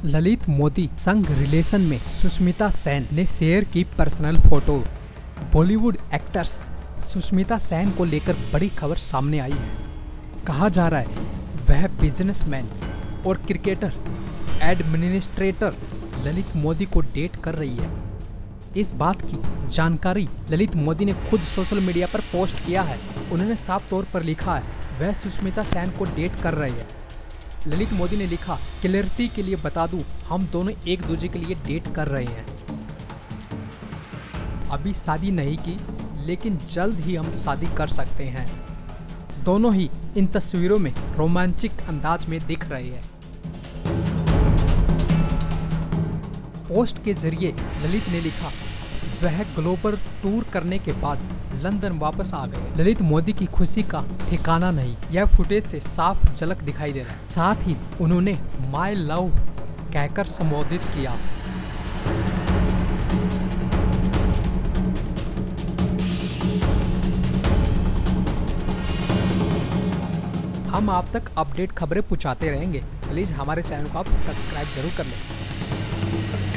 ललित मोदी संग रिलेशन में सुष्मिता सेन ने शेयर की personal photo. Bollywood actress Sushmita Sen को लेकर बड़ी खबर सामने आई है। कहा जा रहा है वह बिजनेसमैन और क्रिकेटर एडमिनिस्ट्रेटर ललित मोदी को डेट कर रही है। इस बात की जानकारी ललित मोदी ने खुद सोशल मीडिया पर पोस्ट किया है। उन्होंने साफ तौर पर लिखा है वह सुष्मिता सेन को डेट कर रही है। ललित मोदी ने लिखा, क्लैरिटी के लिए बता दूं, हम दोनों एक दूसरे के लिए डेट कर रहे हैं। अभी शादी नहीं की, लेकिन जल्द ही हम शादी कर सकते हैं। दोनों ही इन तस्वीरों में रोमांचिक अंदाज में दिख रहे हैं। पोस्ट के जरिए ललित ने लिखा, वह ग्लोबल टूर करने के बाद लंदन वापस आ गए। ललित मोदी की खुशी का ठिकाना नहीं, यह फुटेज से साफ झलक दिखाई दे रहा है। साथ ही उन्होंने माय लव कहकर संबोधित किया। हम आप तक अपडेट खबरें पहुंचाते रहेंगे। प्लीज हमारे चैनल को आप सब्सक्राइब जरूर कर लें।